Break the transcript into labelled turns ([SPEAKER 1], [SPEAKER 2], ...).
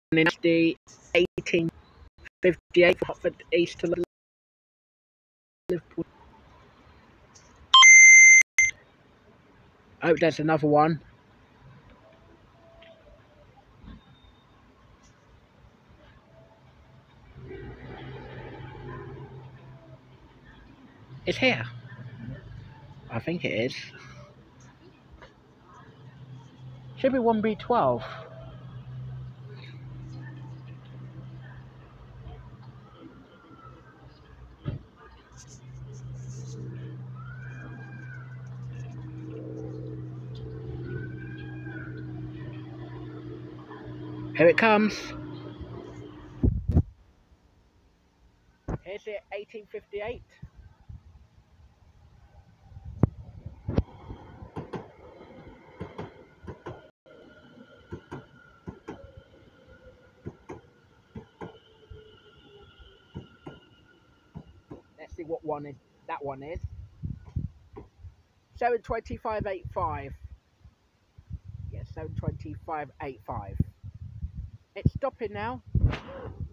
[SPEAKER 1] in the 1858 for Hartford East to Liverpool. Oh, there's another one. It's here. I think it is. Should be 1B12. Here it comes. Here's it, 1858. Let's see what one is. That one is 725.85. Yes, 725.85. It's stopping now.